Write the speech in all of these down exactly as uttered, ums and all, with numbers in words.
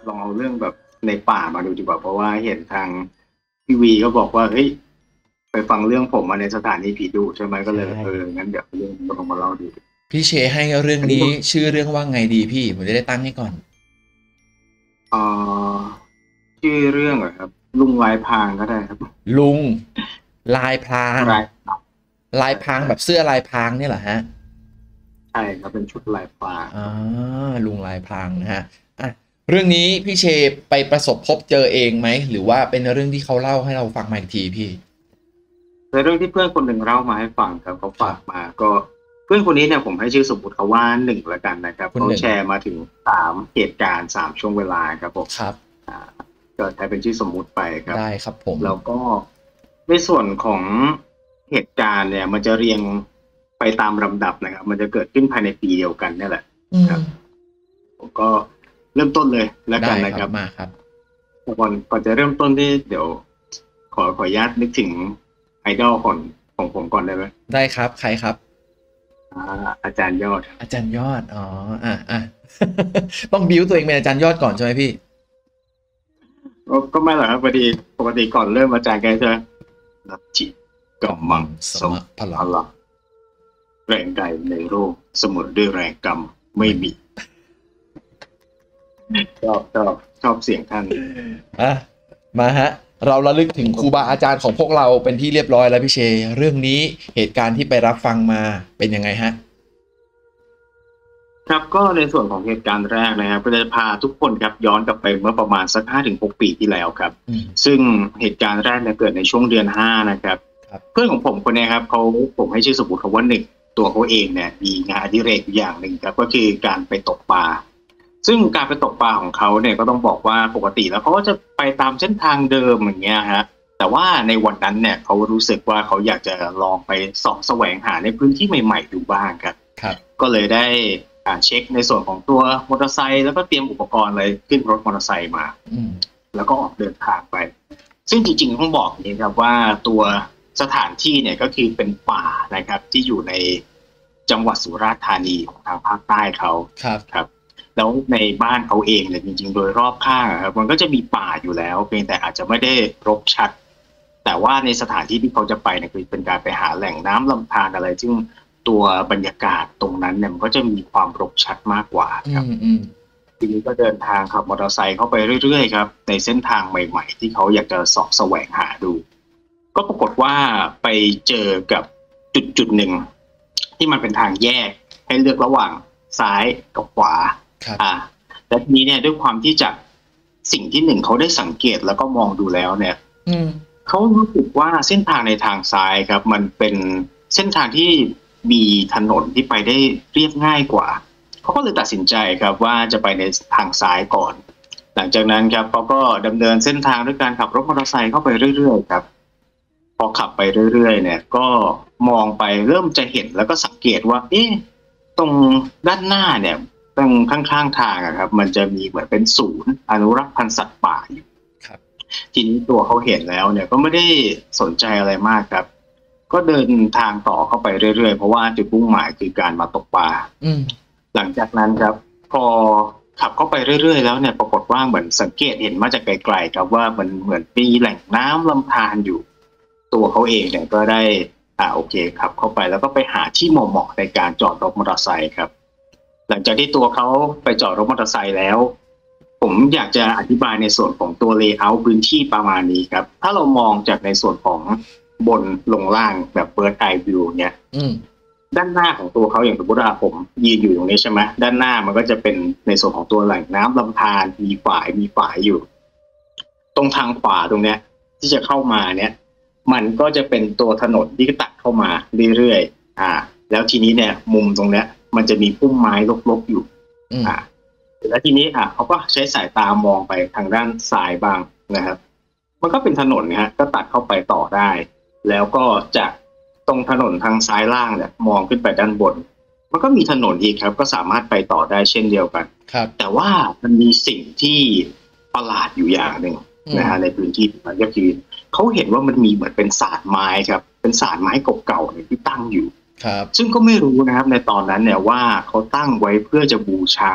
ลองเอาเรื่องแบบในป่ามาดูดีกว่าเพราะว่าเห็นทางพี่วีก็บอกว่าเฮ้ยไปฟังเรื่องผมมาในสถานีผีดุใช่ไหมก็เลยใช่เอองั้นเดี๋ยวเรื่องลองมาเล่าดูพี่เชให้เรื่องอันนี้นี้ชื่อเรื่องว่าไงดีพี่ผมจะได้ตั้งให้ก่อนเอ่อชื่อเรื่องเหรอครับลุงลายพรางก็ได้ครับลุงลายพรางลายลายใช่ใช่พรางแบบเสื้อลายพรางเนี่ยเหรอฮะใช่ครับเป็นชุดลายพรางอ่าลุงลายพรางนะฮะอ่ะเรื่องนี้พี่เชไปประสบพบเจอเองไหมหรือว่าเป็นเรื่องที่เขาเล่าให้เราฟังมาอีกทีพี่ในเรื่องที่เพื่อนคนหนึ่งเล่ามาให้ฟังครับเขาครับฝากมาก็เพื่อนคนนี้เนี่ยผมให้ชื่อสมมติเขาว่าหนึ่งละกันนะครับเขาคุณหนึ่งแชร์มาถึงสามเหตุการณ์สามช่วงเวลาครับผมครับอ่าก็ใช้เป็นชื่อสมมุติไปครับได้ครับผมแล้วก็ในส่วนของเหตุการณ์เนี่ยมันจะเรียงไปตามลำดับนะครับมันจะเกิดขึ้นภายในปีเดียวกันนี่แหละอืมครับผมก็เริ่มต้นเลยแล้วได้กันนะครับครับมาครับก่อนก่อนจะเริ่มต้นที่เดี๋ยวขอขออนุญาตนึกถึงไอดอลของของผมก่อนได้ไหมได้ครับใครครับอ่าอาจารย์ยอดอาจารย์ยอดอ๋ออ่ะอ่ะต้องบิวตัวเองเป็นอาจารย์ยอดก่อนใช่ไหมพี่ก็ก็ไม่หรอกครับพอดีปกติก่อนเริ่มอาจารย์แกจะนับจิตกำมังสสมมะพพลังลังแรงใดในโลกเสมอด้วยแรงกรรมไม่ไม่มีชอบชอบชอบเสียงท่านอ่ะมาฮะเราระลึกถึงครูบาอาจารย์ของพวกเราเป็นที่เรียบร้อยแล้วพี่เชเรื่องนี้เหตุการณ์ที่ไปรับฟังมาเป็นยังไงฮะครับก็ในส่วนของเหตุการณ์แรกนะครับก็จะพาทุกคนครับย้อนกลับไปเมื่อประมาณสักห้าถึงหกปีที่แล้วครับอืมซึ่งเหตุการณ์แรกเนี่ยเกิดในช่วงเดือนห้านะครับครับเพื่อนของผมคนเนี้ครับเขาผมให้ชื่อสมมติเขาว่าหนึ่งตัวเขาเองเนี่ยมีงานอดิเรกอยู่อย่างหนึ่งครับก็คือการไปตกปลาซึ่งการไปตกปลาของเขาเนี่ยก็ต้องบอกว่าปกติแล้วเขาก็จะไปตามเส้นทางเดิมอย่างเงี้ยฮะแต่ว่าในวันนั้นเนี่ยเขารู้สึกว่าเขาอยากจะลองไปเสอบแสวงหาในพื้นที่ใหม่ๆดูบ้างครับครับก็เลยได้อ่าเช็คในส่วนของตัวมอเตอร์ไซค์แล้วก็เตรียมอุปกรณ์เลยขึ้นรถมอเตอร์ไซค์มาอืมแล้วก็ออกเดินทางไปซึ่งจริงๆต้องบอกอย่างนี้ครับว่าตัวสถานที่เนี่ยก็คือเป็นป่านะครับที่อยู่ในจังหวัดสุราษฎร์ธานีของทางภาคใต้เขาครับครับแล้วในบ้านเขาเองเนี่ยจริงๆโดยรอบข้างอะครับมันก็จะมีป่าอยู่แล้วเพียงแต่อาจจะไม่ได้รกชัดแต่ว่าในสถานที่ที่เขาจะไปเนี่ยคือเป็นการไปหาแหล่งน้ำลำธารอะไรซึ่งตัวบรรยากาศตรงนั้นเนี่ยมันก็จะมีความรกชัดมากกว่าอืครับมอืมทีนี้ก็เดินทางขับมอเตอร์ไซค์เข้าไปเรื่อยๆครับในเส้นทางใหม่ๆที่เขาอยากจะเสาะแสวงหาดูก็ปรากฏว่าไปเจอกับจุดจุดหนึ่งที่มันเป็นทางแยกให้เลือกระหว่างซ้ายกับขวาครับอ่าและทีนี้เนี่ยด้วยความที่จากสิ่งที่หนึ่งเขาได้สังเกตแล้วก็มองดูแล้วเนี่ยอืมเขารู้สึกว่าเส้นทางในทางซ้ายครับมันเป็นเส้นทางที่มีถนนที่ไปได้เรียบง่ายกว่าเขาก็เลยตัดสินใจครับว่าจะไปในทางซ้ายก่อนหลังจากนั้นครับเขาก็ดำเนินเส้นทางด้วยการขับรถมอเตอร์ไซค์เข้าไปเรื่อยๆครับพอขับไปเรื่อยๆเนี่ยก็มองไปเริ่มจะเห็นแล้วก็สังเกตว่าเอ๊ะตรงด้านหน้าเนี่ยตรงข้างๆทางอะครับมันจะมีเหมือนเป็นศูนย์อนุรักษ์พันธุ์สัตว์ป่าอยู่ครับทีนี้ตัวเขาเห็นแล้วเนี่ยก็ไม่ได้สนใจอะไรมากครับก็เดินทางต่อเข้าไปเรื่อยๆเพราะว่าจุดมุ่งหมายคือการมาตกปลาอืมหลังจากนั้นครับพอขับเข้าไปเรื่อยๆแล้วเนี่ยปรากฏว่าเหมือนสังเกตเห็นมาจากไกลๆครับว่ามันเหมือนมีแหล่งน้ำลำธารอยู่ตัวเขาเองเนี่ยก็ได้อ่าโอเคขับเข้าไปแล้วก็ไปหาที่เหมาะๆในการจอดรถมอเตอร์ไซค์ครับหลังจากที่ตัวเขาไปจอดรถมอเตอร์ไซค์แล้วผมอยากจะอธิบายในส่วนของตัวเลเยอร์พื้นที่ประมาณนี้ครับถ้าเรามองจากในส่วนของบนลงล่างแบบเบิร์ดไอวิวเนี่ยอืมด้านหน้าของตัวเขาอย่างสมมติว่าผมยืนอยู่ตรงนี้ใช่ไหมด้านหน้ามันก็จะเป็นในส่วนของตัวแหล่งน้ำลำธารมีฝายมีฝายอยู่ตรงทางขวาตรงเนี้ยที่จะเข้ามาเนี่ยมันก็จะเป็นตัวถนนที่ตัดเข้ามาเรื่อยๆอ่าแล้วทีนี้เนี่ยมุมตรงเนี้ยมันจะมีพุ่มไม้รกๆอยู่อืมอ่าแล้วทีนี้อ่ะเขาก็ใช้สายตามองไปทางด้านซ้ายบ้างนะครับมันก็เป็นถนนนะฮะก็ตัดเข้าไปต่อได้แล้วก็จากตรงถนนทางซ้ายล่างเนี่ยมองขึ้นไปด้านบนมันก็มีถนนอีกครับก็สามารถไปต่อได้เช่นเดียวกันครับแต่ว่ามันมีสิ่งที่ประหลาดอยู่อย่างหนึ่งนะฮะในพื้นที่มันก็คือเขาเห็นว่ามันมีเหมือนเป็นศาลไม้ครับเป็นศาลไม้เก่าๆเนี่ยที่ตั้งอยู่ครับซึ่งก็ไม่รู้นะครับในตอนนั้นเนี่ยว่าเขาตั้งไว้เพื่อจะบูชา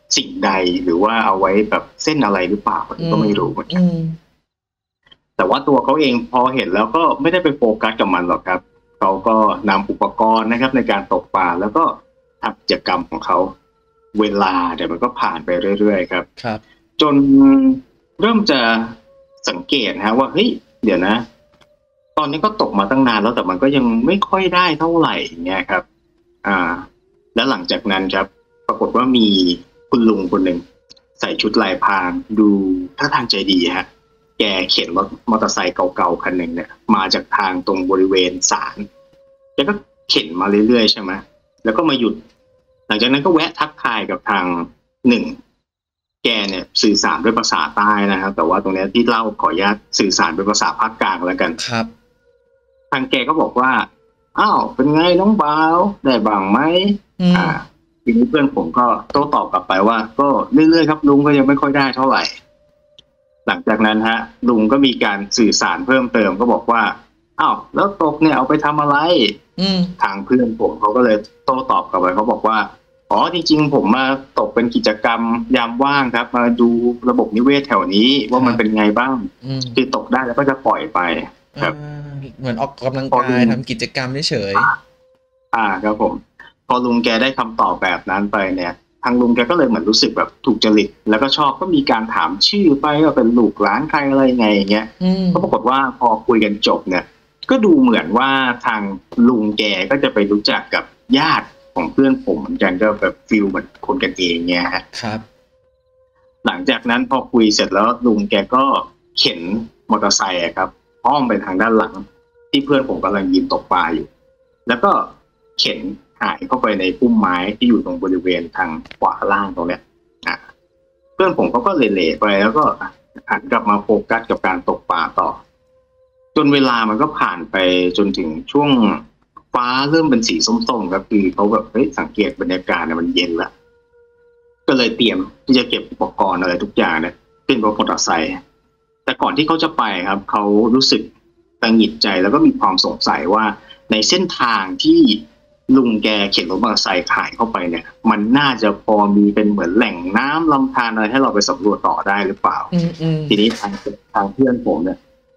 สิ่งใดหรือว่าเอาไว้แบบเส้นอะไรหรือเปล่าก็ไม่รู้เหมือนกันแต่ว่าตัวเขาเองพอเห็นแล้วก็ไม่ได้ไปโฟกัสกับมันหรอกครับเขาก็นำอุปกรณ์นะครับในการตกปลาแล้วก็ทำกิจกรรมของเขาเวลาเดี๋ยวมันก็ผ่านไปเรื่อยๆครับครับจนเริ่มจะสังเกตนะว่าเฮ้ยเดี๋ยวนะตอนนี้ก็ตกมาตั้งนานแล้วแต่มันก็ยังไม่ค่อยได้เท่าไหร่อย่างเงี้ยครับอ่าแล้วหลังจากนั้นครับปรากฏว่ามีคุณลุงคนหนึ่งใส่ชุดลายพรางดูท่าทางใจดีฮะแกเข็นรถมอเตอร์ไซค์เก่าๆคันหนึ่งเนี่ยมาจากทางตรงบริเวณศาลแกก็เข็นมาเรื่อยๆใช่ไหมแล้วก็มาหยุดหลังจากนั้นก็แวะทักทายกับทางหนึ่งแกเนี่ยสื่อสารด้วยภาษาใต้นะครับแต่ว่าตรงนี้ที่เล่าขออนุญาตสื่อสารเป็นภาษาภาคกลางแล้วกันครับทางแกก็บอกว่าอ้าวเป็นไงน้องบ่าวได้บ้างไหมอ่าทีนี้เพื่อนผมก็โต้ตอบกลับไปว่าก็เรื่อยๆครับลุงก็ยังไม่ค่อยได้เท่าไหร่หลังจากนั้นฮะลุงก็มีการสื่อสารเพิ่มเติมก็บอกว่าอ้าวแล้วตกเนี่ยเอาไปทำอะไรทางเพื่อนผมเขาก็เลยโต้ตอบกลับไปเขาบอกว่าอ๋อจริงๆผมมาตกเป็นกิจกรรมยามว่างครับมาดูระบบนิเวศแถวนี้ว่ามันเป็นไงบ้างคือตกได้แล้วก็จะปล่อยไปครับเหมือนออกกำลังกายทำกิจกรรมเฉยๆอ่าครับผมพอลุงแกได้คำตอบแบบนั้นไปเนี่ยทางลุงแกก็เลยเหมือนรู้สึกแบบถูกจริตแล้วก็ชอบก็มีการถามชื่อไปว่าเป็นลูกหลานใครอะไรไงอย่างเงี้ยก็ปรากฏว่าพอคุยกันจบเนี่ยก็ดูเหมือนว่าทางลุงแกก็จะไปรู้จักกับญาติของเพื่อนผมเหมือนกันก็แบบฟีลเหมือนคนกันเองเนี่ยฮะครับหลังจากนั้นพอคุยเสร็จแล้วลุงแกก็เข็นมอเตอร์ไซค์ครับอ้อมไปทางด้านหลังที่เพื่อนผมกำลังยืนตกปลาอยู่แล้วก็เข็นหายเข้าไปในพุ่มไม้ที่อยู่ตรงบริเวณทางขวาล่างตรงเนี้ยอ่ะเพื่อนผมเขาก็เละๆไปแล้วก็หันกลับมาโฟกัสกับการตกปลาต่อจนเวลามันก็ผ่านไปจนถึงช่วงฟ้าเริ่มเป็นสีส้มๆครับคือเขาแบบเฮ้ยสังเกตบรรยากาศเนี่ยมันเย็นละก็เลยเตรียมที่จะเก็บอุปกรณ์อะไรทุกอย่างเนี่ยขึ้นรถมอเตอร์ไซค์แต่ก่อนที่เขาจะไปครับเขารู้สึกตังหงิดใจแล้วก็มีความสงสัยว่าในเส้นทางที่ลุงแกเข็นรถมอเตอร์ไซค์ขายเข้าไปเนี่ยมันน่าจะพอมีเป็นเหมือนแหล่งน้ำลำธารอะไรให้เราไปสำรวจต่อได้หรือเปล่าทีนี้ทางทางเพื่อนผมเนี่ย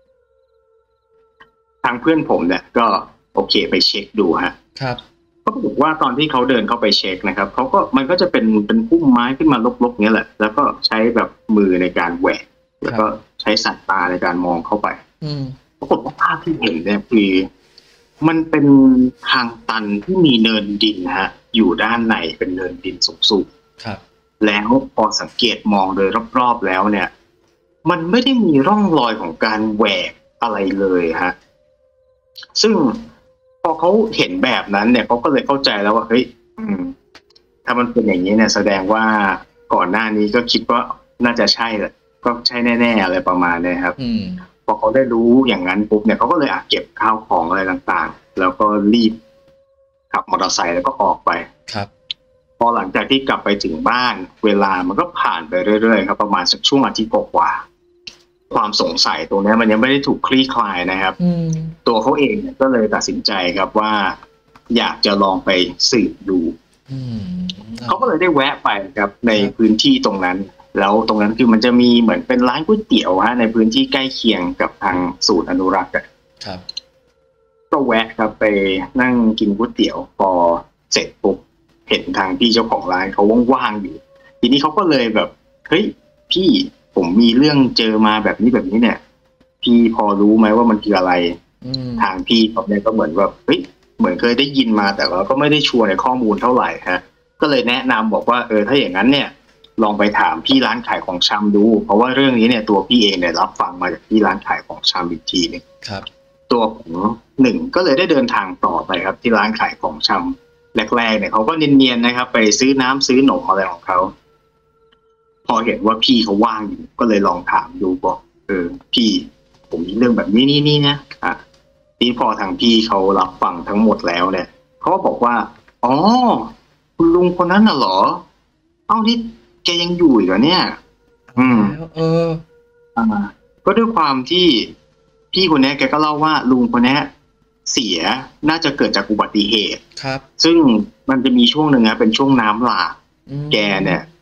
ทางเพื่อนผมเนี่ยก็โอเคไปเช็คดูฮะครับก็ปรากฏว่าตอนที่เขาเดินเข้าไปเช็คนะครับเขาก็มันก็จะเป็นเป็นพุ่มไม้ขึ้นมาลบๆเงี้ยแหละแล้วก็ใช้แบบมือในการแหวกแล้วก็ใช้สายตาในการมองเข้าไปปรากฏว่าภาพที่เห็นเนี่ยคือมันเป็นทางตันที่มีเนินดินฮะอยู่ด้านในเป็นเนินดินสูงๆครับแล้วพอสังเกตมองโดยรอบๆแล้วเนี่ยมันไม่ได้มีร่องรอยของการแหวกอะไรเลยฮะซึ่งพอเขาเห็นแบบนั้นเนี่ยเขาก็เลยเข้าใจแล้วว่าเฮ้ยถ้ามันเป็นอย่างนี้เนี่ยแสดงว่าก่อนหน้านี้ก็คิดว่าน่าจะใช่แหละก็ใช่แน่ๆอะไรประมาณนี้ครับพอเขาได้รู้อย่างนั้นปุ๊บเนี่ยเขาก็เลยอ่ะเก็บข้าวของอะไรต่างๆแล้วก็รีบขับมอเตอร์ไซค์แล้วก็ออกไปครับพอหลังจากที่กลับไปถึงบ้านเวลามันก็ผ่านไปเรื่อยๆครับประมาณสักช่วงอาทิตย์กว่าความสงสัยตรงนี้มันยังไม่ได้ถูกคลี่คลายนะครับตัวเขาเองก็เลยตัดสินใจครับว่าอยากจะลองไปสืบดูเขาก็เลยได้แวะไปครับในพื้นที่ตรงนั้นแล้วตรงนั้นคือมันจะมีเหมือนเป็นร้านก๋วยเตี๋ยวฮะในพื้นที่ใกล้เคียงกับทางศูนย์อนุรักษ์ครับก็แวะครับไปนั่งกินก๋วยเตี๋ยวพอเสร็จปุ๊บเห็นทางพี่เจ้าของร้านเขาว่างๆอยู่ทีนี้เขาก็เลยแบบเฮ้ยพี่ผมมีเรื่องเจอมาแบบนี้แบบนี้เนี่ยพี่พอรู้ไหมว่ามันคืออะไรทางพี่เขาเนี่ยก็เหมือนแบบเฮ้ยเหมือนเคยได้ยินมาแต่ว่าก็ไม่ได้ชัวร์ในข้อมูลเท่าไหร่ฮะก็เลยแนะนำบอกว่าเออถ้าอย่างนั้นเนี่ยลองไปถามพี่ร้านขายของชำดูเพราะว่าเรื่องนี้เนี่ยตัวพี่เองเนี่ยรับฟังมาจากพี่ร้านขายของชำอีกทีนึงครับตัวของหนึ่งก็เลยได้เดินทางต่อไปครับที่ร้านขายของชำแรกๆเนี่ยเขาก็เนียนๆนะครับไปซื้อน้ำซื้อหนมอะไรของเขาพอเห็นว่าพี่เขาว่างอยู่ก็เลยลองถามดูบอกเออพี่ผมมีเรื่องแบบนี้นี่นี่นะอ่ะนี่พอทางพี่เขารับฟังทั้งหมดแล้วเนี่ยเขาก็บอกว่าอ๋อคุณลุงคนนั้นน่ะเหรอเอ้านี่แกยังอยู่อีกเหรอเนี่ยอืมเอออ่าก็ด้วยความที่พี่คนนี้แกก็เล่าว่าลุงคนนี้เสียน่าจะเกิดจากอุบัติเหตุครับซึ่งมันจะมีช่วงหนึ่งนะเป็นช่วงน้ำหลากแกเนี่ย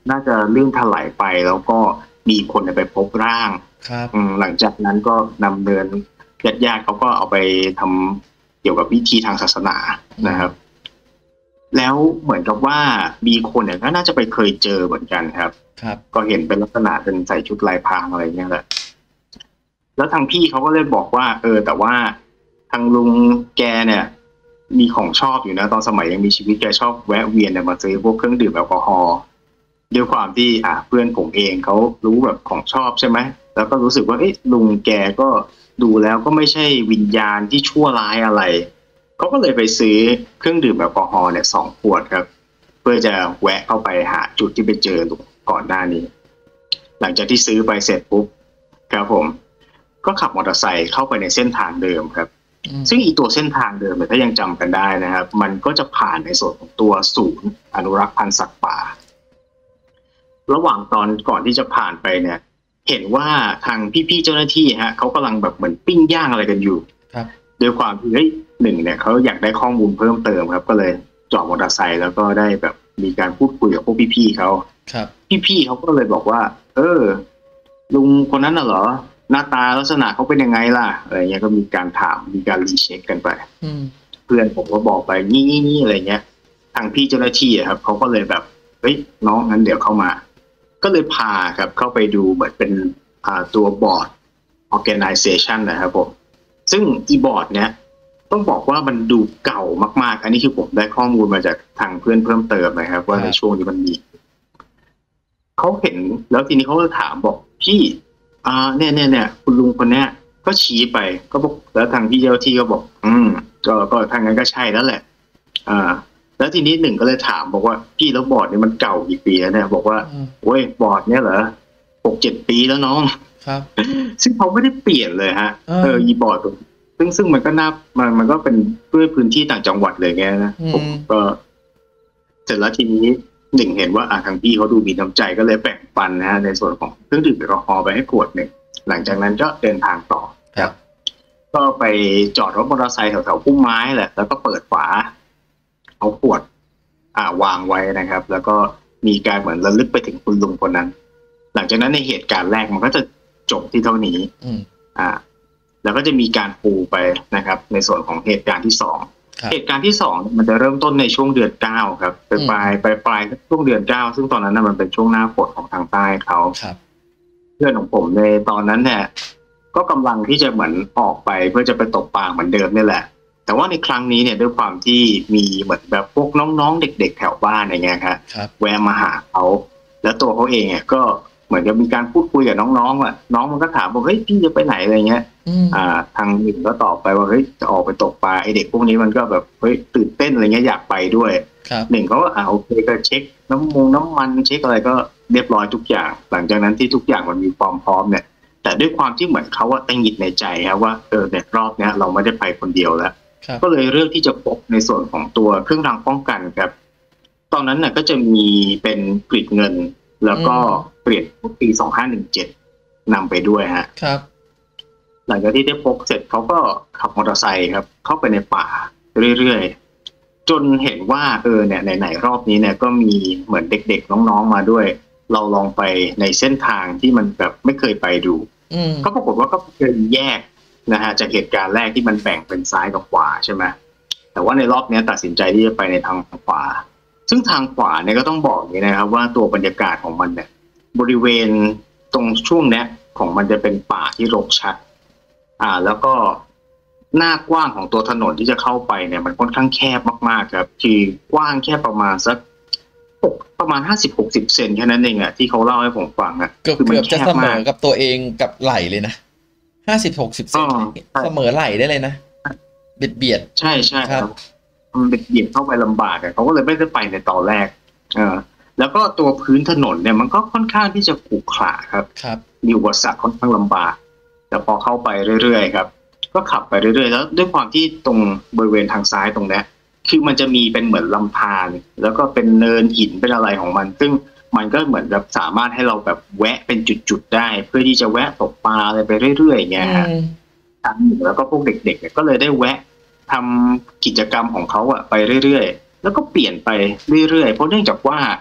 น่าจะลื่นถลายไปแล้วก็มีคนไปพบร่างครับอืมหลังจากนั้นก็นำเนินญาติๆเขาก็เอาไปทำเกี่ยวกับพิธีทางศาสนานะครับ แล้วเหมือนกับว่ามีคนเนี่ยก็น่าจะไปเคยเจอเหมือนกันครับครับก็เห็นเป็นลักษณะเป็นใส่ชุดลายพรางอะไรเงี้ยแหละแล้วทางพี่เขาก็เลยบอกว่า เออ แต่ว่าทางลุงแกเนี่ย มีของชอบอยู่นะตอนสมัยยังมีชีวิตแกชอบแวะเวียนเนี่ยมาซื้อพวกเครื่องดื่มแอลกอฮอล์ด้วยความที่อ่ะเพื่อนผมเองเขารู้แบบของชอบใช่ไหมแล้วก็รู้สึกว่าเอ๊ะลุงแกก็ดูแล้วก็ไม่ใช่วิญญาณที่ชั่วร้ายอะไรเขาก็เลยไปซื้อเครื่องดื่มแอลกอฮอล์เนี่ยสองขวดครับ เพื่อจะแวะเข้าไปหาจุดที่ไปเจอลุงก่อนหน้านี้ หลังจากที่ซื้อไปเสร็จปุ๊บครับผม ก็ขับมอเตอร์ไซค์เข้าไปในเส้นทางเดิมครับ ซึ่งอีตัวเส้นทางเดิมเนี่ยถ้ายังจำกันได้นะครับ มันก็จะผ่านในส่วนของตัวศูนย์อนุรักษ์พันธุ์สัตว์ป่า ระหว่างตอนก่อนที่จะผ่านไปเนี่ย เห็นว่าทางพี่ๆเจ้าหน้าที่ฮะเขากำลังแบบเหมือนปิ้งย่างอะไรกันอยู่ครับด้วยความที่เฮ้ยหนึ่งเนี่ยเขาอยากได้ข้อมูลเพิ่มเติมครับ ก็เลยจอดมอเตอร์ไซค์แล้วก็ได้แบบมีการพูดคุยกับพวกพี่ๆเขาครับพี่ๆเขาก็เลยบอกว่า เออ ลุงคนนั้นน่ะเหรอ หน้าตาลักษณะเขาเป็นยังไงล่ะอะไรเงี้ยก็มีการถามมีการรีเช็คกันไปอืมเพื่อนผมก็บอกไปนี่นี่นี่อะไรเงี้ย ทางพี่เจ้าหน้าที่อะครับเขาก็เลยแบบเฮ้ยน้องงั้นเดี๋ยวเข้ามา ก็เลยพาครับเข้าไปดูเหมือนเป็นอ่าตัวบอร์ด organization นะครับผมซึ่งอีบอร์ดเนี้ยต้องบอกว่ามันดูเก่ามากๆ อันนี้คือผมได้ข้อมูลมาจากทางเพื่อนเพิ่มเติมนะครับว่าในช่วงนี้มันมีเขาเห็นแล้วทีนี้เขาก็ถามบอกพี่อ่าเนี่ยเนี่ยเนี่ยคุณลุงคนเนี้ยก็ชี้ไปก็บอกแล้วทางพี่เจ้าที่ก็บอก อืมก็ก็ทางนั้นก็ใช่แล้วแหละ อ่า แล้วทีนี้หนึ่งก็เลยถามบอกว่าพี่แล้วบอร์ดนี่มันเก่ากี่ปีแล้วเนี่ยบอกว่าโอ้ยบอร์ดเนี่ยเหรอหกเจ็ดปีแล้วน้องครับซึ่งเขาไม่ได้เปลี่ยนเลยฮะเออเอออีบอร์ดตัวซึ่งซึ่งมันก็น่ามันมันก็เป็นด้วยพื้นที่ต่างจังหวัดเลยไงนะอืมผมก็เสร็จแล้วทีนี้หนึ่งเห็นว่าอ่าทางพี่เขาดูมีน้ำใจก็เลยแบ่งปันนะฮะในส่วนของเครื่องดื่มแอลกอฮอล์ไปให้ขวดหนึ่งหลังจากนั้นก็เดินทางต่อครับก็ไปจอดรถมอเตอร์ไซค์แถวๆพุ่มไม้แหละแล้วก็เปิดฝาเอาขวด อ่าวางไว้นะครับ แล้วก็มีการเหมือนระลึกไปถึงคุณลุงคนนั้น หลังจากนั้นในเหตุการณ์แรกมันก็จะจบที่เท่านี้อืมอ่า แล้วก็จะมีการปูไปนะครับ ในส่วนของเหตุการณ์ที่สองครับเหตุการณ์ที่สองมันจะเริ่มต้นในช่วงเดือนเก้าครับไปปลายปลายปลายช่วงเดือนเก้าซึ่งตอนนั้นน่ะมันเป็นช่วงหน้าฝนของทางใต้เขาครับเพื่อนของผมในตอนนั้นเนี่ยก็กำลังที่จะเหมือนออกไปเพื่อจะไปตกปลาเหมือนเดิมนี่แหละ แต่ว่าในครั้งนี้เนี่ยด้วยความที่มีเหมือนแบบพวกน้องๆเด็กๆแถวบ้านอย่างเงี้ยครับครับแวะมาหาเขาแล้วตัวเขาเองเนี่ยก็เหมือนกับมีการพูดคุยกับน้องๆอ่ะน้องมันก็ถามบอกเฮ้ยพี่จะไปไหนอะไรเงี้ยอืมอ่า ทางหนึ่งก็ตอบไปว่าเฮ้ยจะออกไปตกปลาไอเด็กพวกนี้มันก็แบบเฮ้ยตื่นเต้นอะไรเงี้ยอยากไปด้วยครับหนึ่งเขาก็อ่าโอเคก็เช็คน้ำมงน้ำมันเช็คอะไรก็เรียบร้อยทุกอย่าง หลังจากนั้นที่ทุกอย่างมันมีความพร้อมเนี่ย แต่ด้วยความที่เหมือนเขาว่าตั้งหงิดในใจครับว่าเออเนี่ยรอบเนี้ยเราไม่ได้ไปคนเดียวแล้วครับก็เลยเลือกที่จะพกในส่วนของตัวเครื่องรางป้องกันครับ ตอนนั้นน่ะก็จะมีเป็นกรีดเงิน แล้วก็เปลี่ยนปีสองห้าหนึ่งเจ็ดนำไปด้วยฮะครับหลังจากที่ได้พกเสร็จเขาก็ขับมอเตอร์ไซค์ครับ เข้าไปในป่าเรื่อยๆ จนเห็นว่าเออเนี่ยไหนๆรอบนี้เนี่ยก็มีเหมือนเด็กๆน้องๆมาด้วย เราลองไปในเส้นทางที่มันแบบไม่เคยไปดูอืมก็ปรากฏว่าก็เคยแยกนะฮะจากเหตุการณ์แรกที่มันแบ่งเป็นซ้ายกับขวาใช่ไหมแต่ว่าในรอบนี้ตัดสินใจที่จะไปในทางขวา ซึ่งทางขวาเนี่ยก็ต้องบอกอย่างนี้นะครับว่าตัวบรรยากาศของมันเนี่ยบริเวณตรงช่วงเนี้ยของมันจะเป็นป่าที่รกชัด อ่า แล้วก็หน้ากว้างของตัวถนนที่จะเข้าไปเนี่ยมันค่อนข้างแคบมากๆครับคือกว้างแค่ประมาณสักหกประมาณห้าสิบหกสิบเซนแค่นั้นเองอะที่เขาเล่าให้ผมฟังอะเกือบคือมันเกือบแคจะบเสมมาอก กับตัวเองกับไหลเลยนะห้าสิบหกสิบเซนอ๋อใช่เสมอไหลได้เลยนะเบียดเบียดใช่ใช่คครัรับบ มันเป็นเหยียบเข้าไปลำบากอะเขาก็เลยไม่ได้ไปในตอนแรกเออแล้วก็ตัวพื้นถนนเนี่ยมันก็ค่อนข้างที่จะขรุขระครับครับมีอุปสรรคค่อนข้างลำบาก แต่พอเข้าไปเรื่อยๆครับ ก็ขับไปเรื่อยๆแล้วด้วยความที่ตรงบริเวณทางซ้ายตรงเนี้ยคือมันจะมีเป็นเหมือนลำธารแล้วก็เป็นเนินหินเป็นอะไรของมัน ซึ่งมันก็เหมือนแบบสามารถให้เราแบบแวะเป็นจุดๆได้ เพื่อที่จะแวะตกปลาอะไรไปเรื่อยๆอย่างเงี้ยฮะอืมทางหนึ่งแล้วก็พวกเด็กๆเนี่ยก็เลยได้แวะทำกิจกรรมของเขาอะไปเรื่อยๆแล้วก็เปลี่ยนไปเรื่อยๆเพราะเนื่องจากว่า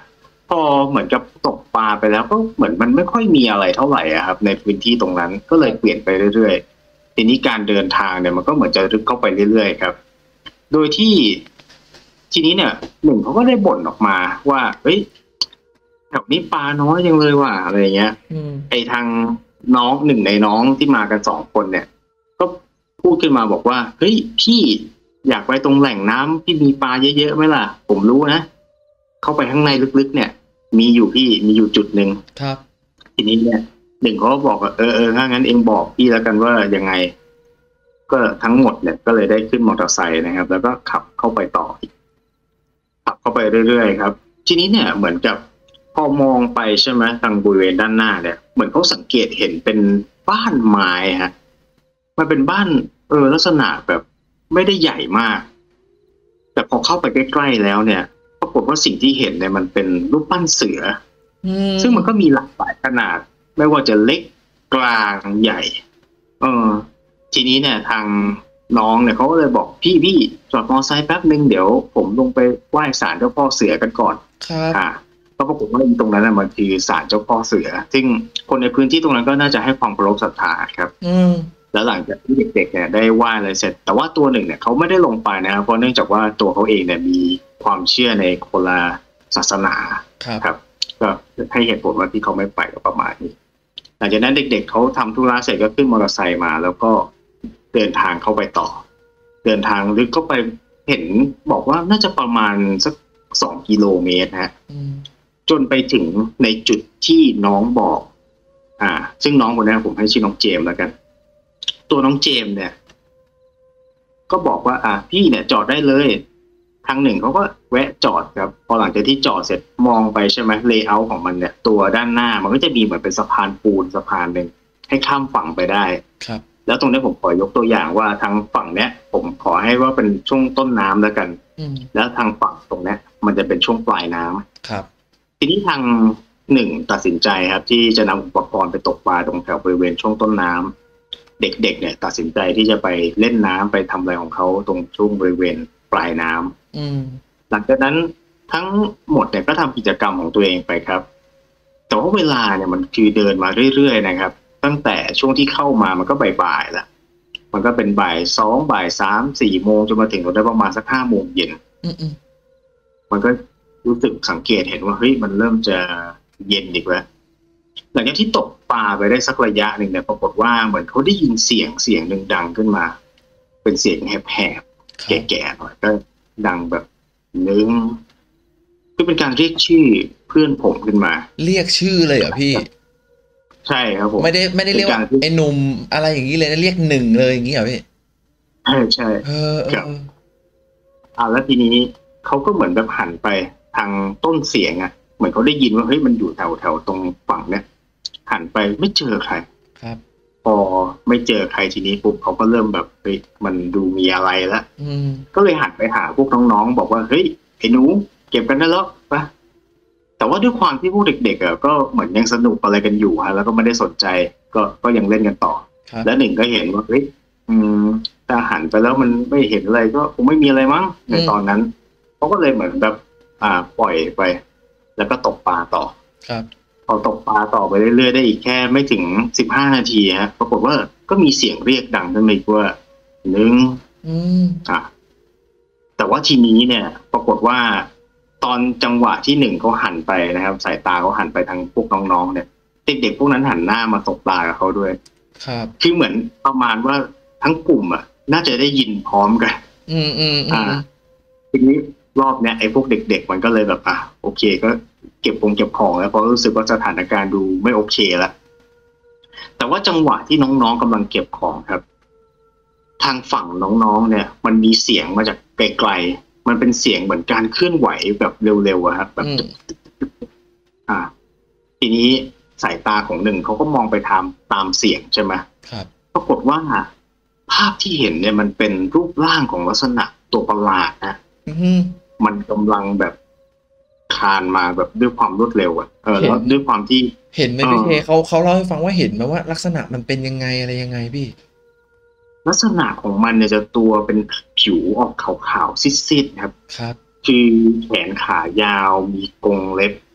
พอเหมือนกับตกปลาไปแล้วก็เหมือนมันไม่ค่อยมีอะไรเท่าไหร่อะครับในพื้นที่ตรงนั้นก็เลยเปลี่ยนไปเรื่อยๆทีนี้การเดินทางเนี่ยมันก็เหมือนจะลึกเข้าไปเรื่อยๆครับโดยที่ทีนี้เนี่ยหนึ่งเขาก็ได้บ่นออกมาว่าเฮ้ยแถวนี้ปลาน้อยจังเลยว่ะอะไรเงี้ยไอทางน้องหนึ่งในน้องที่มากันสองคนเนี่ยก็พูดขึ้นมาบอกว่าเฮ้ยพี่อยากไปตรงแหล่งน้ำที่มีปลาเยอะๆไหมล่ะผมรู้นะเข้าไปข้างในลึกๆเนี่ยมีอยู่พี่มีอยู่จุดหนึ่งครับทีนี้เนี่ยหนึ่งเขาก็บอกว่าเออเออถ้างั้นเองบอกพี่แล้วกันว่ายังไงก็ทั้งหมดเนี่ยก็เลยได้ขึ้นมอเตอร์ไซค์นะครับแล้วก็ขับเข้าไปต่อขับเข้าไปเรื่อยๆครับทีนี้เนี่ยเหมือนกับพอมองไปใช่ไหมทางบริเวณด้านหน้าเนี่ยเหมือนเขาสังเกตเห็นเป็นบ้านไม้ฮะมันเป็นบ้านเออลักษณะแบบไม่ได้ใหญ่มากแต่พอเข้าไปใกล้ๆแล้วเนี่ยปรากฏว่าสิ่งที่เห็นเนี่ยมันเป็นรูปปั้นเสือซึ่งมันก็มีหลากหลายขนาดไม่ว่าจะเล็กกลางใหญ่เออทีนี้เนี่ยทางน้องเนี่ยเขาก็เลยบอกพี่พี่จอดมอเตอร์ไซค์แป๊บนึงเดี๋ยวผมลงไปไหว้ศาลเจ้าพ่อเสือกันก่อนครับอ่าก็ปรากฏว่าตรงนั้นมันคือศาลเจ้าพ่อเสือซึ่งคนในพื้นที่ตรงนั้นก็น่าจะให้ความเคารพศรัทธาครับอืมแล้วหลังจากที่เด็กๆเนี่ยได้ไหว้อะไรเสร็จแต่ว่าตัวหนึ่งเนี่ยเขาไม่ได้ลงไปนะครับเพราะเนื่องจากว่าตัวเขาเองเนี่ยมีความเชื่อในคนละศาสนาครับก็ให้เหตุผลว่าที่เขาไม่ไปก็ประมาณนี้หลังจากนั้นเด็กๆเขาทำธุระเสร็จก็ขึ้นมอเตอร์ไซค์มาแล้วก็เดินทางเข้าไปต่อเดินทางลึกเข้าไปเห็นบอกว่าน่าจะประมาณสักสองกิโลเมตรฮะจนไปถึงในจุดที่น้องบอกอ่าซึ่งน้องคนนี้ผมให้ชื่อน้องเจมส์แล้วกันตัวน้องเจมส์เนี่ยก็บอกว่าอ่ะพี่เนี่ยจอดได้เลยทางหนึ่งเขาก็แวะจอดครับพอหลังจากที่จอดเสร็จมองไปใช่ไหมเลเยอร์ของมันเนี่ยตัวด้านหน้ามันก็จะมีเหมือนเป็นสะพานปูนสะพานหนึ่งให้ข้ามฝั่งไปได้ครับแล้วตรงนี้ผมขอยกตัวอย่างว่าทางฝั่งเนี้ยผมขอให้ว่าเป็นช่วงต้นน้ำแล้วกันแล้วทางฝั่งตรงเนี้ยมันจะเป็นช่วงปลายน้ำครับทีนี้ทางหนึ่งตัดสินใจครับที่จะนำอุปกรณ์ไปตกปลาตรงแถวบริเวณช่วงต้นน้ำเด็กๆเนี่ยตัดสินใจที่จะไปเล่นน้ำไปทำอะไรของเขาตรงช่วงบริเวณปลายน้ำหลังจากนั้นทั้งหมดเนี่ยก็ทำกิจกรรมของตัวเองไปครับแต่ว่าเวลาเนี่ยมันคือเดินมาเรื่อยๆนะครับตั้งแต่ช่วงที่เข้ามามันก็บ่ายๆแล้วมันก็เป็นบ่ายสองบ่ายสามสี่โมงจนมาถึงตรงได้ประมาณสักห้าโมงเย็นมันก็รู้สึกสังเกตเห็นว่าเฮ้ยมันเริ่มจะเย็นอีกแล้วหลังจากที่ตกปลาไปได้สักระยะหนึ่งเนี่ยปรากฏว่าเหมือนเขาได้ยินเสียงเสียงหนึ่งดังขึ้นมาเป็นเสียงแหบๆแก่ๆหน่อยก็ดังแบบนึงก็เป็นการเรียกชื่อเพื่อนผมขึ้นมาเรียกชื่อเลยเหรอพี่ใช่ครับผมไม่ได้ไม่ได้เรียกว่าไอ้หนุ่มอะไรอย่างนี้เลยนะเรียกหนึ่งเลยอย่างนี้เหรอพี่ใช่ใช่เออครับอ่าแล้วทีนี้เขาก็เหมือนแบบหันไปทางต้นเสียงอ่ะเหมือนเขาได้ยินว่าเฮ้ยมันอยู่แถวแถวตรงฝั่งเนี้ยหันไปไม่เจอใครครับพอไม่เจอใครทีนี้ปุ๊บเขาก็เริ่มแบบเฮ้ยมันดูมีอะไรละก็เลยหันไปหาพวกน้องๆบอกว่าเฮ้ยไอ้หนูเก็บกันได้แล้วปะแต่ว่าด้วยความที่พวกเด็กๆอ่ะก็เหมือนยังสนุกอะไรกันอยู่ฮะแล้วก็ไม่ได้สนใจก็ก็ยังเล่นกันต่อแล้วหนึ่งก็เห็นว่าเฮ้ยอืมถ้าหันไปแล้วมันไม่เห็นอะไรก็คงไม่มีอะไรมั้งในตอนนั้นเขาก็เลยเหมือนแบบอ่าปล่อยไปแล้วก็ตกปลาต่อครับพอตกปลาต่อไปเรื่อยๆได้อีกแค่ไม่ถึงสิบห้านาทีฮะปรากฏว่าก็มีเสียงเรียกดังขึ้นมาอีกว่าหนึ่งอ่ะแต่ว่าทีนี้เนี่ยปรากฏว่าตอนจังหวะที่หนึ่งเขาหันไปนะครับสายตาเขาหันไปทางพวกน้องๆเนี่ยเด็กๆพวกนั้นหันหน้ามาตกปลากับเขาด้วยครับคือเหมือนประมาณว่าทั้งกลุ่มอ่ะน่าจะได้ยินพร้อมกันอืมอืมอ่าทีนี้รอบเนี้ยไอ้พวกเด็กๆมันก็เลยแบบอ่ะโอเคก็เก็บของเก็บของแล้วเพราะรู้สึกว่าสถานการณ์ดูไม่โอเคแล้วแต่ว่าจังหวะที่น้องๆกำลังเก็บของครับทางฝั่งน้องๆเนี่ยมันมีเสียงมาจากไกลๆมันเป็นเสียงเหมือนการเคลื่อนไหวแบบเร็วๆอะครับแบบอ่าทีนี้สายตาของหนึ่งเขาก็มองไปทำตามเสียงใช่ไหมครับปรากฏว่าภาพที่เห็นเนี่ยมันเป็นรูปร่างของลักษณะตัวประหลาดนะมันกำลังแบบคลานมาแบบด้วยความรวดเร็วอ่ะเออแล้วด้วยความที่เห็นไหมพี่เคเขาเขาเล่าให้ฟังว่าเห็นไหมว่าลักษณะมันเป็นยังไงอะไรยังไงพี่ลักษณะของมันเนี่ยจะตัวเป็นผิวออกขาวๆซีดๆครับครับคือแขนขายาวมีกรงเล็บ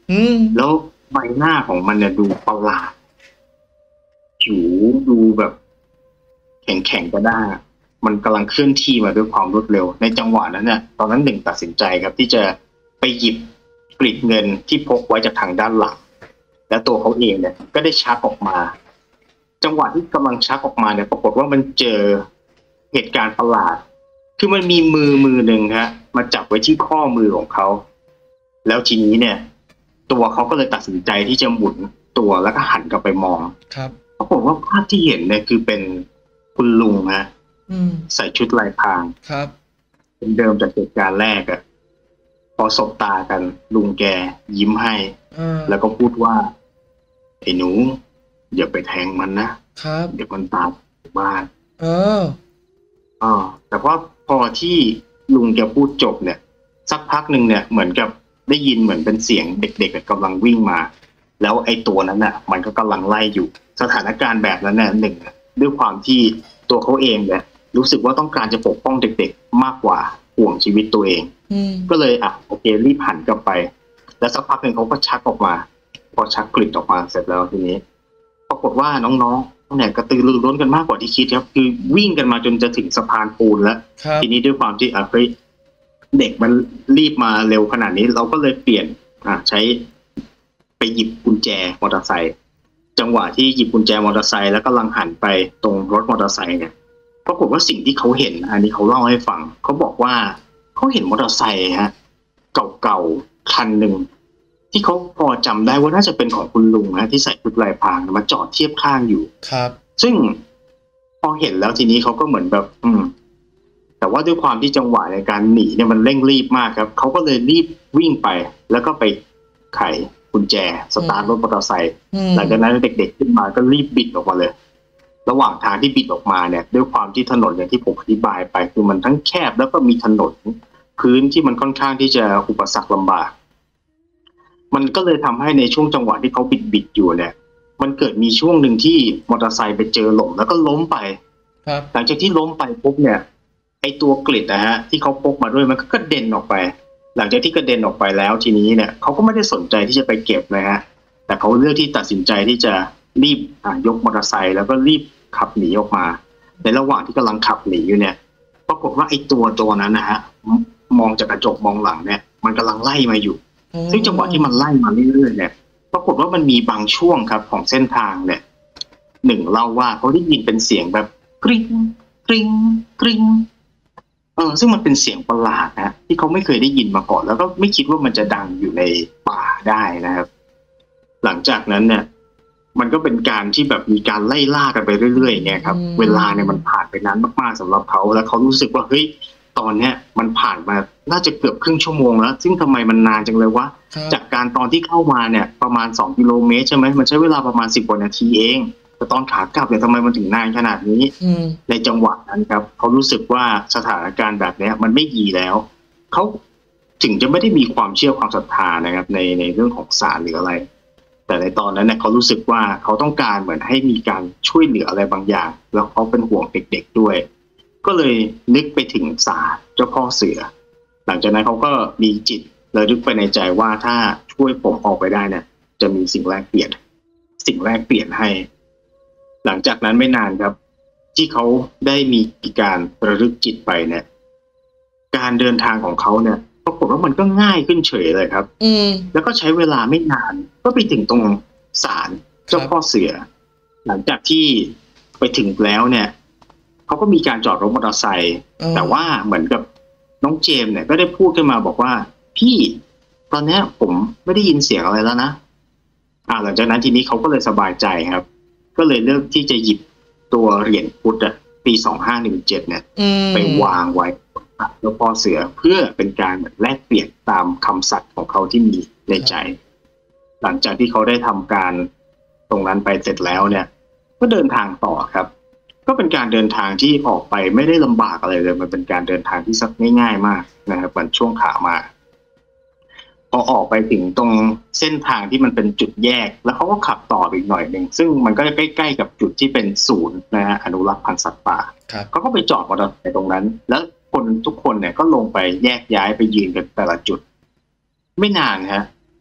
อืมแล้วใบหน้าของมันเนี่ยดูประหลาดผิวดูแบบแข็งๆกระด้างมันกำลังเคลื่อนที่มาด้วยความรวดเร็วในจังหวะนั้นเนี่ยตอนนั้นหนึ่งตัดสินใจครับที่จะไปหยิบกลีบเงินที่พกไว้จากทางด้านหลังและตัวเขาเองเนี่ยก็ได้ชักออกมาจังหวะที่กำลังชักออกมาเนี่ยปรากฏว่ามันเจอเหตุการณ์ประหลาดคือมันมีมือมือหนึ่งฮะมาจับไว้ที่ข้อมือของเขาแล้วทีนี้เนี่ยตัวเขาก็เลยตัดสินใจที่จะหมุนตัวแล้วก็หันกลับไปมองครับปรากฏว่าภาพที่เห็นเนี่ยคือเป็นคุณลุงฮะใส่ชุดลายพรางครับเป็นเดิมจากเหตุการณ์แรกอะพอสบตากันลุงแกยิ้มให้แล้วก็พูดว่าไอ้หนูอย่าไปแทงมันนะครับเดี๋ยวมันตามบ้านเอออ๋อแต่ว่าพอที่ลุงแกพูดจบเนี่ยสักพักหนึ่งเนี่ยเหมือนกับได้ยินเหมือนเป็นเสียงเด็กๆกำลังวิ่งมาแล้วไอ้ตัวนั้นน่ะมันก็กำลังไล่อยู่สถานการณ์แบบนั้นเนี่ยหนึ่งด้วยความที่ตัวเขาเองเนี่ยรู้สึกว่าต้องการจะปกป้องเด็กๆมากกว่าห่วงชีวิตตัวเองก็เลยอ่ะโอเครีบหันกลับไปแล้วสักพักหนึ่งเขาก็ชักออกมาพอชักกลิ่นออกมาเสร็จแล้วทีนี้ปรากฏว่าน้องๆเนี่ยกระตือรือร้นกันมากกว่าที่คิดครับคือวิ่งกันมาจนจะถึงสะพานปูนแล้วทีนี้ด้วยความที่อ่ะเฮ้ยเด็กมันรีบมาเร็วขนาดนี้เราก็เลยเปลี่ยนอ่ะใช้ไปหยิบกุญแจมอเตอร์ไซค์จังหวะที่หยิบกุญแจมอเตอร์ไซค์แล้วกำลังหันไปตรงรถมอเตอร์ไซค์เนี่ยปรากฏว่าสิ่งที่เขาเห็นอันนี้เขาเล่าให้ฟังเขาบอกว่าเขาเห็นมอเตอร์ไซค์ฮะเก่าๆคันหนึ่งที่เขาพอจำได้ว่าน่าจะเป็นของคุณลุงนะที่ใส่ชุดลายพรางมาจอดเทียบข้างอยู่ครับซึ่งพอเห็นแล้วทีนี้เขาก็เหมือนแบบอืมแต่ว่าด้วยความที่จังหวะในการหนีเนี่ยมันเร่งรีบมากครับเขาก็เลยรีบวิ่งไปแล้วก็ไปไขกุญแจสตาร์ทรถมอเตอร์ไซค์หลังจากนั้นเด็กๆขึ้นมาก็รีบบิดออกมาเลยระหว่างทางที่บิดออกมาเนี่ยด้วยความที่ถนนอย่างที่ผมอธิบายไปคือมันทั้งแคบแล้วก็มีถนนพื้นที่มันค่อนข้างที่จะอุปสรรคลำบากมันก็เลยทำให้ในช่วงจังหวะที่เขาบิดบิดอยู่เนี่ยมันเกิดมีช่วงหนึ่งที่มอเตอร์ไซค์ไปเจอหล่มแล้วก็ล้มไปหลังจากที่ล้มไปปุ๊บเนี่ยไอตัวกลิดนะฮะที่เขาพกมาด้วยมันก็กระเด็นออกไปหลังจากที่กระเด็นออกไปแล้วทีนี้เนี่ยเขาก็ไม่ได้สนใจที่จะไปเก็บเลยฮะแต่เขาเลือกที่ตัดสินใจที่จะรีบยกมอเตอร์ไซค์แล้วก็รีบขับหนีออกมาในระหว่างที่กำลังขับหนีอยู่เนี่ยปรากฏว่าไอ้ตัวตัวนั้นนะฮะมองจากกระจกมองหลังเนี่ยมันกำลังไล่มาอยู่ซึ่งจังหวะที่มันไล่มาเรื่อยๆเนี่ยปรากฏว่ามันมีบางช่วงครับของเส้นทางเนี่ยหนึ่งเล่าว่าเขาได้ยินเป็นเสียงแบบกริ๊งกริ๊งกริ๊งเออซึ่งมันเป็นเสียงประหลาดนะที่เขาไม่เคยได้ยินมาก่อนแล้วก็ไม่คิดว่ามันจะดังอยู่ในป่าได้นะครับหลังจากนั้นเนี่ยมันก็เป็นการที่แบบมีการไล่ล่ากันไปเรื่อยๆเนี่ยครับเวลาเนี่ยมันผ่านไปนานมากๆสำหรับเขาแล้วเขารู้สึกว่าเฮ้ยตอนเนี้ยมันผ่านมาน่าจะเกือบครึ่งชั่วโมงแล้วซึ่งทำไมมันนานจังเลยวะจากการตอนที่เข้ามาเนี่ยประมาณสองกิโลเมตรใช่ไหมมันใช้เวลาประมาณสิบกว่านาทีเองแต่ตอนขากลับเนี่ยทำไมมันถึงนานขนาดนี้ในจังหวะนั้นครับเขารู้สึกว่าสถานการณ์แบบนี้มันไม่ดีแล้วเขาถึงจะไม่ได้มีความเชื่อความศรัทธานะครับในในเรื่องของศาลหรืออะไรแต่ในตอนนั้นเนี่ยเขารู้สึกว่าเขาต้องการเหมือนให้มีการช่วยเหลืออะไรบางอย่างแล้วเขาเป็นห่วงเด็กๆด้วยก็เลยนึกไปถึงศาลเจ้าพ่อเสือหลังจากนั้นเขาก็มีจิตระลึกไปในใจว่าถ้าช่วยผมออกไปได้เนี่ยจะมีสิ่งแรกเปลี่ยนสิ่งแรกเปลี่ยนให้หลังจากนั้นไม่นานครับที่เขาได้มีการระลึกจิตไปเนี่ยการเดินทางของเขาเนี่ยปรากฏว่ามันก็ง่ายขึ้นเฉยเลยครับอืมแล้วก็ใช้เวลาไม่นานก็ไปถึงตรงศาลเจ้าพ่อเสือหลังจากที่ไปถึงแล้วเนี่ยเขาก็มีการจอดรถมอเตอร์ไซค์แต่ว่าเหมือนกับน้องเจมส์เนี่ยก็ได้พูดขึ้นมาบอกว่าพี่ตอนนี้ผมไม่ได้ยินเสียงอะไรแล้วนะอ่าหลังจากนั้นทีนี้เขาก็เลยสบายใจครับก็เลยเลือกที่จะหยิบตัวเหรียญพุทธปีสองห้าหนึ่งเจ็ดเนี่ยไปวางไว้แล้วพอเสือเพื่อเป็นการเหมือนแลกเปลี่ยนตามคำสัตย์ของเขาที่มีในใจหลังจากที่เขาได้ทำการตรงนั้นไปเสร็จแล้วเนี่ยก็เดินทางต่อครับก็เป็นการเดินทางที่ออกไปไม่ได้ลำบากอะไรเลยมันเป็นการเดินทางที่สักง่ายๆมากนะครับวันช่วงขามาพอออกไปถึงตรงเส้นทางที่มันเป็นจุดแยกแล้วเขาก็ขับต่ออีกหน่อยหนึ่งซึ่งมันก็ใกล้ๆกับจุดที่เป็นศูนย์นะฮะอนุรักษ์พันธุ์สัตว์ป่าเขาก็ไปจอดมอเตอร์ไซค์ตรงนั้นแล้วคนทุกคนเนี่ยก็ลงไปแยกย้ายไปยืนกันแต่ละจุดไม่นานฮะ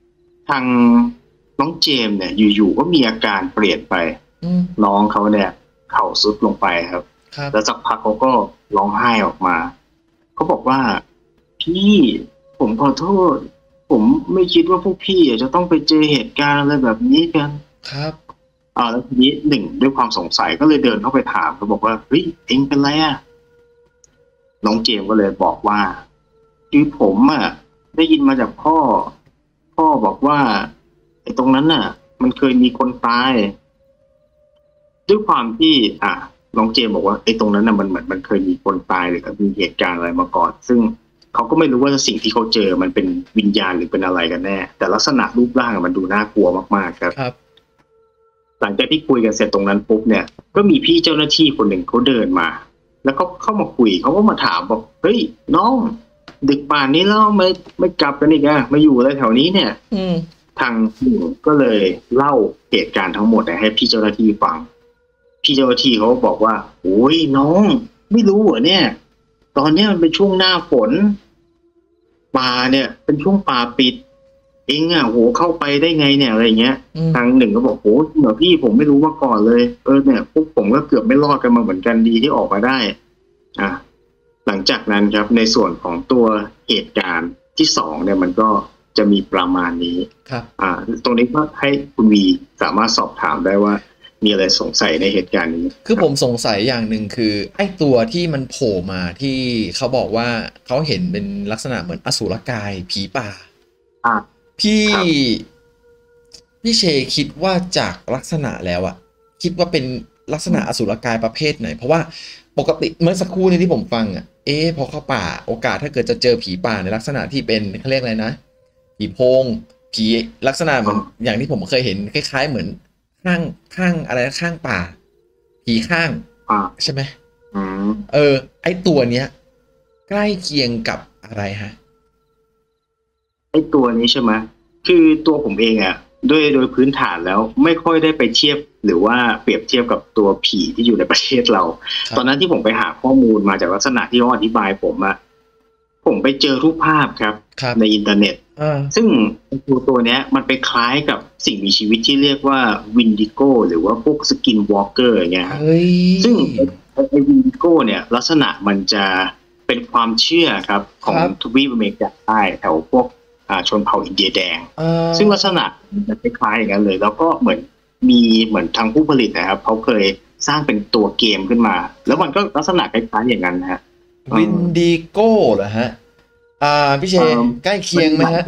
ทางน้องเจมส์เนี่ยอยู่ๆก็มีอาการเปลี่ยนไปน้องเขาเนี่ยเข่าซุดลงไปครับแล้วสักพักเขาก็ร้องไห้ออกมาเขาบอกว่าพี่ผมขอโทษผมไม่คิดว่าพวกพี่จะต้องไปเจอเหตุการณ์อะไรแบบนี้กันครับอ่าแล้วทีนี้หนึ่งด้วยความสงสัยก็เลยเดินเข้าไปถามเขาบอกว่าเฮ้ยเอ็งเป็นไรอ่ะน้องเจมส์ก็เลยบอกว่าคือผมอ่ะได้ยินมาจากพ่อพ่อบอกว่าไอ้ตรงนั้นน่ะมันเคยมีคนตายด้วยความที่อ่ะน้องเจมส์บอกว่าไอ้ตรงนั้นน่ะมันเหมือนมันเคยมีคนตายหรือมีเหตุการณ์อะไรมาก่อนซึ่งเขาก็ไม่รู้ว่าสิ่งที่เขาเจอมันเป็นวิญญาณหรือเป็นอะไรกันแน่แต่ลักษณะรูปร่างมันดูน่ากลัวมากๆครับครับหลังจากที่คุยกันเสร็จตรงนั้นปุ๊บเนี่ยก็มีพี่เจ้าหน้าที่คนหนึ่งเขาเดินมาแล้วก็เข้ามาคุยเขาก็มาถามบอกเฮ้ยน้องดึกป่านนี้แล้วไม่ไม่กลับกันอีกอ่ะมาอยู่อะไรแถวนี้เนี่ยทางผู้ก็เลยเล่าเหตุการณ์ทั้งหมดให้พี่เจ้าหน้าที่ฟังพี่เจ้าหน้าที่เขาบอกว่าโอ้ยน้องไม่รู้เหรอเนี่ยตอนนี้มันเป็นช่วงหน้าฝนป่าเนี่ยเป็นช่วงป่าปิดเองอ่ะโหเข้าไปได้ไงเนี่ยอะไรเงี้ยทางหนึ่งก็บอกโหเหนือพี่ผมไม่รู้มาก่อนเลยเออเนี่ยพวกผมก็เกือบไม่รอดกันมาเหมือนกันดีที่ออกมาได้อ่ะหลังจากนั้นครับในส่วนของตัวเหตุการณ์ที่สองเนี่ยมันก็จะมีประมาณนี้ครับอ่าตรงนี้ก็ให้คุณวีสามารถสอบถามได้ว่ามีอะไรสงสัยในเหตุการณ์นี้คือผมสงสัยอย่างหนึ่งคือไอ้ตัวที่มันโผล่มาที่เขาบอกว่าเขาเห็นเป็นลักษณะเหมือนอสูรกายผีป่าอ่าพี่พี่เชคิดว่าจากลักษณะแล้วอะคิดว่าเป็นลักษณะอสูรกายประเภทไหนเพราะว่าปกติเมื่อสักครู่นี้ที่ผมฟังอะเอ๊ะพอเข้าป่าโอกาสถ้าเกิดจะเจอผีป่าในลักษณะที่เป็นเขาเรียกอะไรนะผีโพงผีลักษณะเหมือนอย่างที่ผมเคยเห็นคล้ายๆเหมือนข้างข้างอะไรข้างป่าผีข้างใช่ไหมเออไอตัวเนี้ยใกล้เคียงกับอะไรฮะไอตัวนี้ใช่ไหมคือตัวผมเองอ่ะด้วยโดยพื้นฐานแล้วไม่ค่อยได้ไปเทียบหรือว่าเปรียบเทียบกับตัวผีที่อยู่ในประเทศเราตอนนั้นที่ผมไปหาข้อมูลมาจากลักษณะที่เขาอธิบายผมอะผมไปเจอรูปภาพครับในอินเทอร์เน็ตซึ่งตัวตัวเนี้ยมันไปคล้ายกับสิ่งมีชีวิตที่เรียกว่าวินดิโก้หรือว่าพวกสกินวอล์กเกอร์อย่างเงี้ยซึ่งไอ้วินดิโก้เนี่ยลักษณะมันจะเป็นความเชื่อครับของทวีปอเมริกาใต้แถวพวกชนเผ่าอินเดียแดงซึ่งลักษณะมันคล้ายอย่างนั้นเลยแล้วก็เหมือนมีเหมือนทางผู้ผลิตนะครับเขาเคยสร้างเป็นตัวเกมขึ้นมาแล้วมันก็ลักษณะคล้ายๆอย่างนั้นนะฮะวินดิโก้เหรอฮะอ่าพี่เชใกล้เคียงไหมฮะ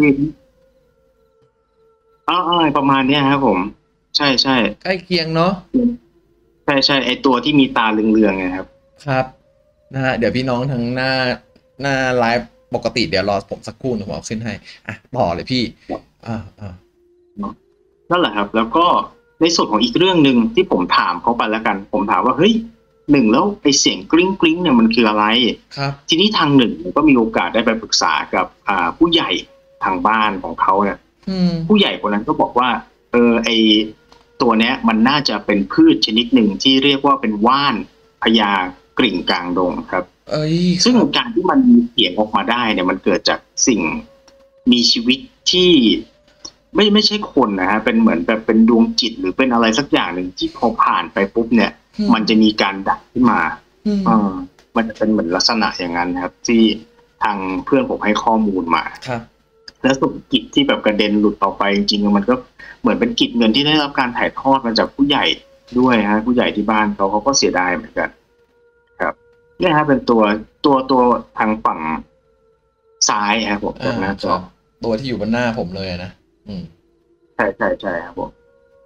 อ๋อประมาณนี้ครับผมใช่ใช่ใกล้เคียงเนาะใช่ใช่ไอตัวที่มีตาเรืองๆไงครับครับนะฮะเดี๋ยวพี่น้องทางหน้าหน้าไลฟ์ปกติเดี๋ยวรอผมสักครู่ผมเอาขึ้นให้อ่ะต่อเลยพี่อ่าอ่านั่นแหละครับแล้วก็ในส่วนของอีกเรื่องหนึ่งที่ผมถามเขาไปแล้วกันผมถามว่าเฮ้ยหนึ่งแล้วไอเสียงกริ๊งกริ๊งเนี่ยมันคืออะไรครับทีนี้ทางหนึ่งก็มีโอกาสได้ไปปรึกษากับอ่าผู้ใหญ่ทางบ้านของเขาเนี่ยผู้ใหญ่คนนั้นก็บอกว่าเออไอตัวเนี้ยมันน่าจะเป็นพืชชนิดหนึ่งที่เรียกว่าเป็นว่านพญากริ่งกลางดงครับเอ้ยซึ่งการที่มันมีเสียงออกมาได้เนี่ยมันเกิดจากสิ่งมีชีวิตที่ไม่ไม่ใช่คนนะฮะเป็นเหมือนแบบเป็นดวงจิตหรือเป็นอะไรสักอย่างหนึ่งที่พอผ่านไปปุ๊บเนี่ยมันจะมีการดับขึ้นมาอ่ามันจะเป็นเหมือนลักษณะอย่างนั้นครับที่ทางเพื่อนผมให้ข้อมูลมาครับแล้วส่วนกิจที่แบบกระเด็นหลุดออกไปจริงๆมันก็เหมือนเป็นกิจเงินที่ได้รับการถ่ายทอดมาจากผู้ใหญ่ด้วยฮะผู้ใหญ่ที่บ้านเขาเขาก็เสียดายเหมือนกันครับนี่ฮะเป็นตัวตัวตัวทางฝั่งซ้ายครับผมจากหน้าจอตัวที่อยู่บนหน้าผมเลยนะอืมใช่ใช่ใช่ครับผม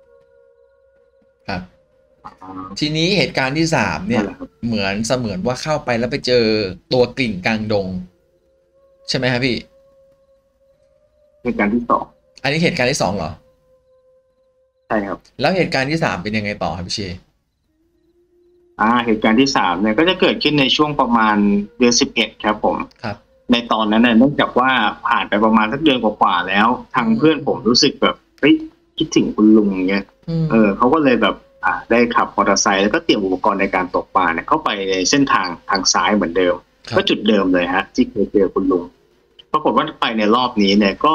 ครับทีนี้เหตุการณ์ที่สามเนี่ยเหมือนเสมือนว่าเข้าไปแล้วไปเจอตัวกลิ่งกลางดงใช่ไหมครับพี่เหตุการณ์ที่สองอันนี้เหตุการณ์ที่สองเหรอใช่ครับแล้วเหตุการณ์ที่สามเป็นยังไงต่อครับพี่เชอ่าเหตุการณ์ที่สามเนี่ยก็จะเกิดขึ้นในช่วงประมาณเดือนสิบเอ็ดครับผมครับในตอนนั้นเนี่ยเนื่องจากว่าผ่านไปประมาณสักเดือนกว่าๆแล้วทางเพื่อนผมรู้สึกแบบเฮ้ยคิดถึงคุณลุงเงี้ยเออเขาก็เลยแบบอ่าได้ขับมอเตอร์ไซค์แล้วก็เตรียมอุปกรณ์ในการตกปลาเนี่ยเข้าไปในเส้นทางทางซ้ายเหมือนเดิมก็จุดเดิมเลยฮะที่เคยเจอคุณลุงปรากฏว่าไปในรอบนี้เนี่ยก็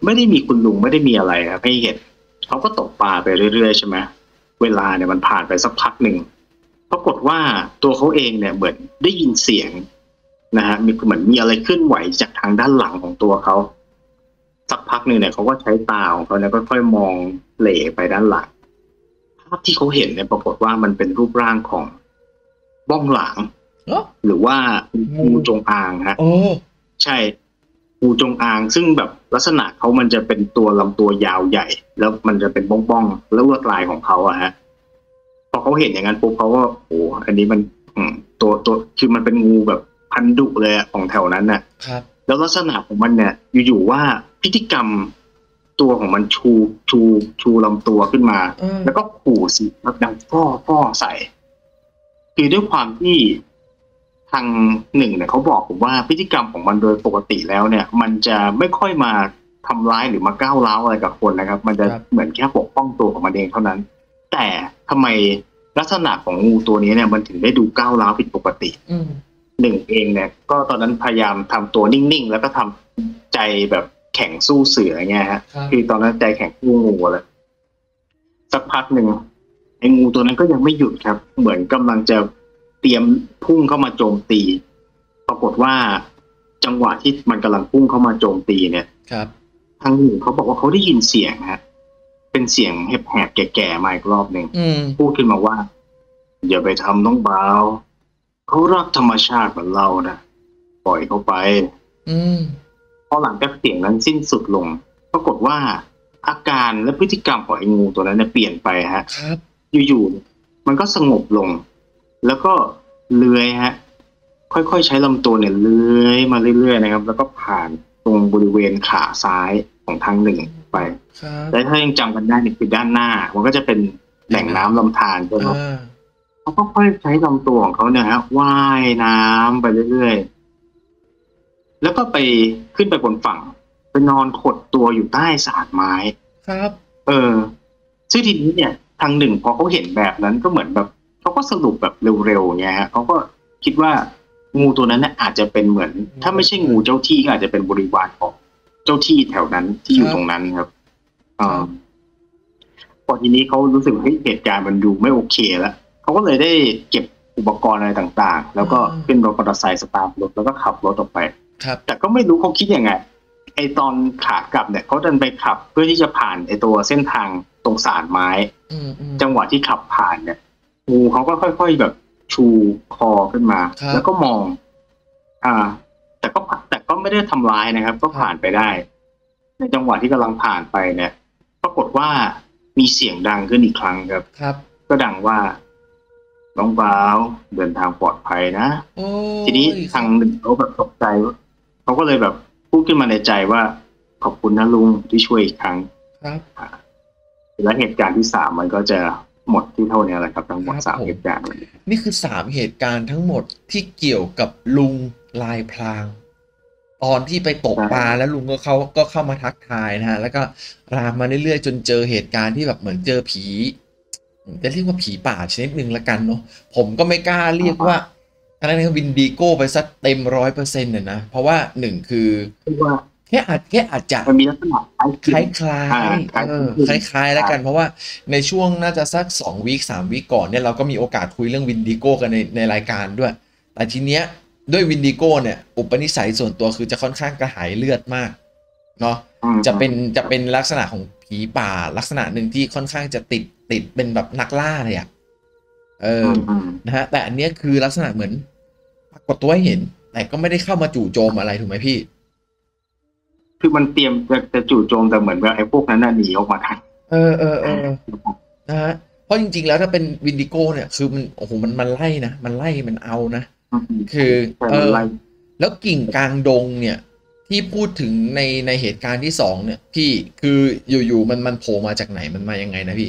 ไม่ได้มีคุณลุงไม่ได้มีอะไรครับให้เห็นเขาก็ตกปลาไปเรื่อยๆใช่ไหมเวลาเนี่ยมันผ่านไปสักพักหนึ่งปรากฏว่าตัวเขาเองเนี่ยเหมือนได้ยินเสียงนะฮะมีเหมือนมีอะไรเคลื่อนไหวจากทางด้านหลังของตัวเขาสักพักหนึ่งเนี่ยเขาก็ใช้ตาของเขาเนี่ยค่อยๆมองเหล่ไปด้านหลังภาพที่เขาเห็นเนี่ยปรากฏว่ามันเป็นรูปร่างของบ้องหลางหรือว่างูจงอางฮะโอ้ใช่งูจงอางซึ่งแบบลักษณะเขามันจะเป็นตัวลำตัวยาวใหญ่แล้วมันจะเป็นบ้องๆแล้วลวดลายของเขาอะฮะพอเขาเห็นอย่างนั้นปุ๊บเขาก็โอ้อันนี้มันตัวตัวคือมันเป็นงูแบบพันดุเลยอะของแถวนั้นน่ะครับแล้วลักษณะของมันเนี่ยอยู่ๆว่าพฤติกรรมตัวของมันชูชูชูลำตัวขึ้นมาแล้วก็ขู่สิแล้วดังฟ้อฟ้อใส่คือด้วยความที่ทางหนึ่งเนี่ยเขาบอกผมว่าพฤติกรรมของมันโดยปกติแล้วเนี่ยมันจะไม่ค่อยมาทำร้ายหรือมาก้าวร้าวอะไรกับคนนะครับมันจะเหมือนแค่ปกป้องตัวของมันเองเท่านั้นแต่ทำไมลักษณะของงูตัวนี้เนี่ยมันถึงได้ดูก้าวร้าวผิดปกติหนึ่งเองเนี่ยก็ตอนนั้นพยายามทำตัวนิ่งๆแล้วก็ทำใจแบบแข็งสู้เสือไงฮะคือตอนนั้นใจแข็งสู้งูเลยสักพักหนึ่งไอ้งูตัวนั้นก็ยังไม่หยุดครับเหมือนกำลังจะเตรียมพุ่งเข้ามาโจมตีปรากฏว่าจังหวะที่มันกำลังพุ่งเข้ามาโจมตีเนี่ยครับทางหนึ่งเขาบอกว่าเขาได้ยินเสียงฮะเป็นเสียงแหบๆแก่ๆมาอีกรอบหนึ่งพูดขึ้นมาว่าอย่าไปทำน้องบ่าวเขารักธรรมชาติเหมือนเรานะปล่อยเขาไปอืมพอหลังจากเสียงนั้นสิ้นสุดลงปรากฏว่าอาการและพฤติกรรมของไอ้งูตัวนั้นเนี่ยเปลี่ยนไปฮะครับอยู่ๆมันก็สงบลงแล้วก็เลื้อยฮะค่อยๆใช้ลำตัวเนี่ยเลื้อยมาเรื่อยๆนะครับแล้วก็ผ่านตรงบริเวณขาซ้ายของทางหนึ่งไปและถ้ายังจำกันได้เนี่ยคือด้านหน้ามันก็จะเป็นแหล่งน้ำลำธารใช่ไหมเขาก็ค่อยใช้ลำตัวของเขาเนี่ยฮะว่ายน้ำไปเรื่อยๆแล้วก็ไปขึ้นไปบนฝั่งไปนอนขดตัวอยู่ใต้ศาลไม้ครับเออซึ่งทีนี้เนี่ยทางหนึ่งพอเขาเห็นแบบนั้นก็เหมือนแบบเขาก็สรุปแบบเร็วๆเนี่ยฮะเขาก็คิดว่างูตัวนั้นเนี่ยอาจจะเป็นเหมือนถ้าไม่ใช่งูเจ้าที่ก็อาจจะเป็นบริวารของเจ้าที่แถวนั้นที่อยู่ตรงนั้นครับอ่าพอทีนี้เขารู้สึกว่าเหตุการณ์มันดูไม่โอเคแล้วเขาก็เลยได้เก็บอุปกรณ์อะไรต่างๆแล้วก็ขึ้นรถมอเตอร์ไซค์สตาร์ทรถแล้วก็ขับรถออกไปแต่ก็ไม่รู้เขาคิดยังไงไอตอนขากลับเนี่ยเขาเดินไปขับเพื่อที่จะผ่านไอตัวเส้นทางตรงศาลไม้จังหวะที่ขับผ่านเนี่ยงูเขาก็ค่อยๆแบบชูคอขึ้นมาแล้วก็มองอ่าแต่ก็แต่ก็ไม่ได้ทำร้ายนะครับก็ผ่านไปได้ในจังหวะที่กำลังผ่านไปเนี่ยปรากฏว่ามีเสียงดังขึ้นอีกครั้งครับครับก็ดังว่าน้องบ่าวเดินทางปลอดภัยนะทีนี้ทางหนึ่งเขาแบบตกใจเขาก็เลยแบบพูดขึ้นมาในใจว่าขอบคุณนะลุงที่ช่วยอีกครั้งครับและเหตุการณ์ที่สามมันก็จะหมดที่เท่านี้แหละครับทั้งหมดสามเหตุการณ์นี่คือสามเหตุการณ์ทั้งหมดที่เกี่ยวกับลุงลายพรางตอนที่ไปตกปลาแล้วลุงก็เขาก็เข้ามาทักทายนะฮะแล้วก็รามมาเรื่อยๆจนเจอเหตุการณ์ที่แบบเหมือนเจอผีจะเรียกว่าผีป่าชนิดหนึ่งละกันเนาะผมก็ไม่กล้าเรียกว่าอะไรนะวินดีโก้ไปสักเต็มร้อยเปอร์เซ็นต์เนี่ยนะเพราะว่าหนึ่งคือแค่อาจแค่อาจจะมันมีลักษณะคล้ายคล้ายเออคล้ายคล้ายแล้วกันเพราะว่าในช่วงน่าจะสักสองวีคสามวีคก่อนเนี่ยเราก็มีโอกาสคุยเรื่องวินดีโก้กันในในรายการด้วยแต่ทีเนี้ยด้วยวินดีโก้เนี่ยอุปนิสัยส่วนตัวคือจะค่อนข้างกระหายเลือดมากเนาะจะเป็นจะเป็นลักษณะของผีป่าลักษณะหนึ่งที่ค่อนข้างจะติดติดเป็นแบบนักล่าเลยอ่ะเออนะฮะแต่อันเนี้ยคือลักษณะเหมือนปรากฏตัวให้เห็นแต่ก็ไม่ได้เข้ามาจู่โจมอะไรถูกไหมพี่คือมันเตรียมจะจะจู่โจมแต่เหมือนว่าไอ้พวกนั้นน่ะหนีออกมาทันเออเออเออนะฮะเพราะจริงๆแล้วถ้าเป็นวินดิโก้เนี่ยคือมันโอ้โหมันมันไล่นะมันไล่มันเอานะคือเออแล้วกิ่งกลางดงเนี่ยที่พูดถึงในในเหตุการณ์ที่สองเนี่ยพี่คืออยู่ๆมันมันโผล่มาจากไหนมันมายังไงนะพี่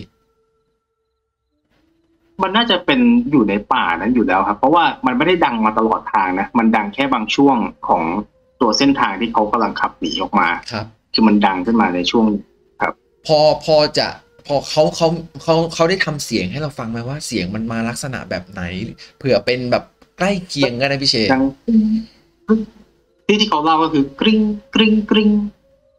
มันน่าจะเป็นอยู่ในป่านั้นอยู่แล้วครับเพราะว่ามันไม่ได้ดังมาตลอดทางนะมันดังแค่บางช่วงของตัวเส้นทางที่เขากำลังขับหนีออกมาครับคือมันดังขึ้นมาในช่วงครับพอพอจะพอเขาเขาเขาเขาได้ทำเสียงให้เราฟังไหมว่าเสียงมันมาลักษณะแบบไหนเผื่อเป็นแบบใกล้เคียงกันนะพี่เชษที่ที่เขาเล่าก็คือกริ๊งกริ๊งกริ๊ง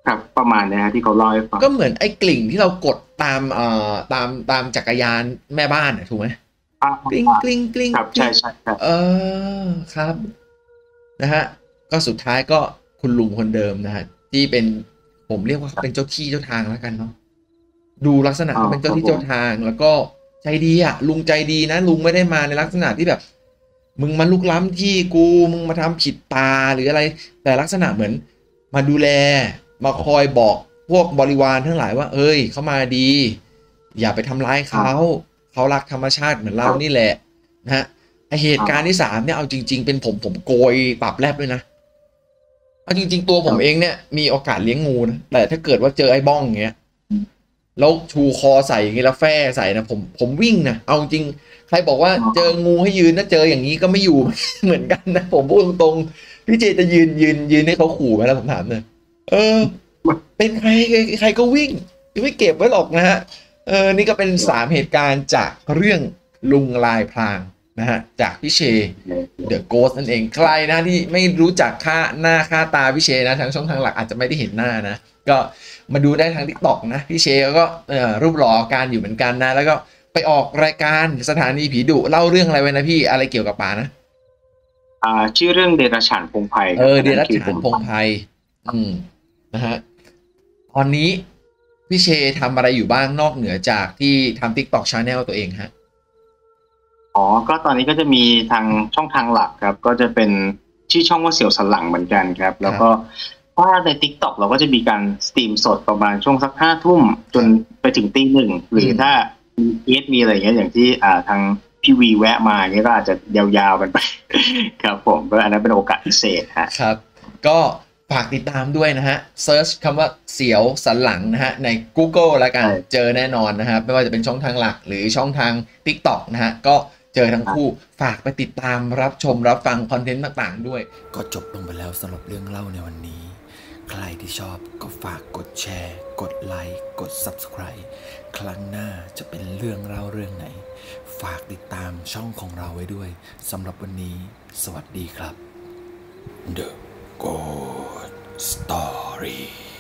ครับประมาณนี้ฮะที่เขาเล่าให้ฟังก็เหมือนไอ้กลิ่งที่เรากดตามเอ่อตามตามจักรยานแม่บ้านถูกไหมอ่กลิ้งกลิ้งกลิ้งครับกลิ้งใช่ใช่ครับเออครับนะฮะก็สุดท้ายก็คุณลุงคนเดิมนะฮะที่เป็นผมเรียกว่าเขาเป็นเจ้าที่เจ้าทางแล้วกันเนาะดูลักษณะอ๋อเขาเป็นคเจ้าที่รับผมเจ้าทางแล้วก็ใจดีอ่ะลุงใจดีนะลุงไม่ได้มาในลักษณะที่แบบมึงมาลุกล้ำที่กูมึงมาทำผิดตาหรืออะไรแต่ลักษณะเหมือนมาดูแลมาคอยบอกพวกบริวารทั้งหลายว่าเอ้ยเขามาดีอย่าไปทำร้ายเขาเขารักธรรมชาติเหมือนเรานี่แหละนะฮะไอเหตุการณ์ที่สามเนี่ยเอาจริงๆเป็นผมผมโกยปรับแลบด้วยนะเอาจริงๆตัวผมเองเนี่ยมีโอกาสเลี้ยงงูนะแต่ถ้าเกิดว่าเจอไอ้บ้องอย่างเงี้ยแล้วชูคอใส่อย่างงี้แล้วแฝใส่นะผมผมวิ่งนะเอาจริงใครบอกว่าเจองูให้ยืนถ้าเจออย่างนี้ก็ไม่อยู่ เหมือนกันนะผมพูดตรงๆพี่เจจะยืนยืนยืนให้เขาขู่ไหมแล้วผมถามเลยเออเป็นใครใครก็วิ่งไม่เก็บไว้หรอกนะฮะเออนี่ก็เป็นสามเหตุการณ์จากเรื่องลุงลายพรางนะฮะจากพี่เชเดอะโกสนั่นเองใครนะที่ไม่รู้จักค่าหน้าค่าตาพี่เชนะทางช่องทางหลักอาจจะไม่ได้เห็นหน้านะก็มาดูได้ทาง TikTok นะพี่เชก็รูปหล่อการอยู่เหมือนกันนะแล้วก็ไปออกรายการสถานีผีดุเล่าเรื่องอะไรไว้นะพี่อะไรเกี่ยวกับป่านะอ่าชื่อเรื่องเดรัจฉานพงไพรเออเดรัจฉานพงไพรอืมนะฮะตอนนี้พี่เชทำอะไรอยู่บ้างนอกเหนือจากที่ทำ TikTok Channel ตัวเองฮะอ๋อก็ตอนนี้ก็จะมีทางช่องทางหลักครับก็จะเป็นชื่อช่องว่าเสี่ยวสันหลังเหมือนกันครับแล้วก็ถ้าใน TikTok เราก็จะมีการสตรีมสดประมาณช่วงสักห้าทุ่มจนไปถึงตีหนึ่งหรือถ้าเอสมีอะไรเงี้ยอย่างที่อ่าทางพี่วีแวะมาเงี้ยก็อาจจะยาวๆกันไป ครับผมก็อันนั้นเป็นโอกาสพิเศษฮะครับก็ฝากติดตามด้วยนะฮะเซิร์ชคำว่าเสียวสันหลังนะฮะใน Google แล้วกันเจอแน่นอนนะครับไม่ว่าจะเป็นช่องทางหลักหรือช่องทาง TikTok นะฮะก็เจอทั้งคู่ฝากไปติดตามรับชมรับฟังคอนเทนต์ต่างๆด้วยก็จบลงไปแล้วสำหรับเรื่องเล่าในวันนี้ใครที่ชอบก็ฝากกดแชร์กดไลค์กด Subscribe ครั้งหน้าจะเป็นเรื่องเล่าเรื่องไหนฝากติดตามช่องของเราไว้ด้วยสำหรับวันนี้สวัสดีครับ The Ghost Story